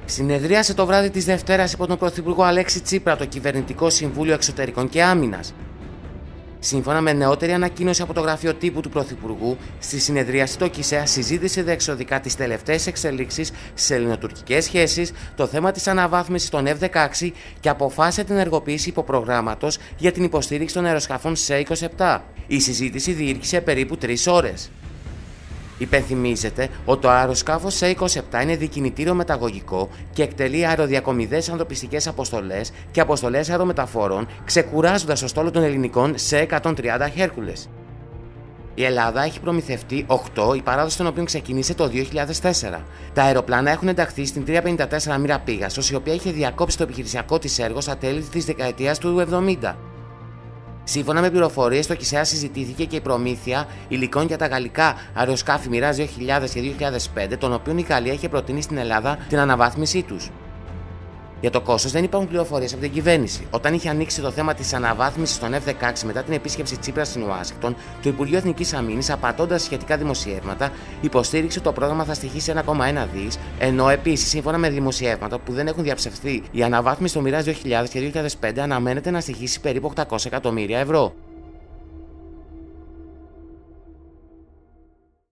Συνεδρίασε το βράδυ της Δευτέρας υπό τον Πρωθυπουργό Αλέξη Τσίπρα το Κυβερνητικό Συμβούλιο Εξωτερικών και Άμυνας. Σύμφωνα με νεότερη ανακοίνωση από το γραφείο τύπου του Πρωθυπουργού, στη συνεδρίαση το ΚΙΣΕΑ συζήτησε διεξοδικά τις τελευταίες εξελίξεις στις ελληνοτουρκικές σχέσεις, το θέμα της αναβάθμισης των F-16 και αποφάσισε την ενεργοποίηση υποπρογράμματος για την υποστήριξη των αεροσκαφών C-27. Η συζήτηση διήρκησε περίπου 3 ώρες. Υπενθυμίζεται ότι το αεροσκάφος C-27 είναι δικινητήριο μεταγωγικό και εκτελεί αεροδιακομιδές ανθρωπιστικές αποστολές και αποστολές αερομεταφορών, ξεκουράζοντας το στόλο των ελληνικών C-130 Hercules. Η Ελλάδα έχει προμηθευτεί 8, η παράδοση των οποίων ξεκίνησε το 2004. Τα αεροπλάνα έχουν ενταχθεί στην 354 μοίρα Πίγασος, η οποία είχε διακόψει το επιχειρησιακό της έργο στα τέλη της δεκαετίας του 70. Σύμφωνα με πληροφορίες, στο ΚΙΣΕΑ συζητήθηκε και η προμήθεια υλικών για τα γαλλικά αεροσκάφη Mirage 2000 και 2005, των οποίων η Γαλλία είχε προτείνει στην Ελλάδα την αναβάθμισή τους. Για το κόστος δεν υπάρχουν πληροφορίες από την κυβέρνηση. Όταν είχε ανοίξει το θέμα της αναβάθμισης των F-16 μετά την επίσκεψη Τσίπρα στην Ουάσιγκτον, το Υπουργείο Εθνικής Αμήνης, απαντώντας σχετικά δημοσιεύματα, υποστήριξε ότι το πρόγραμμα θα στοιχήσει 1,1 δις, ενώ επίσης, σύμφωνα με δημοσιεύματα που δεν έχουν διαψευθεί, η αναβάθμιση των Mirage 2000 και 2005 αναμένεται να στοιχήσει περίπου 800 εκατομμύρια ευρώ.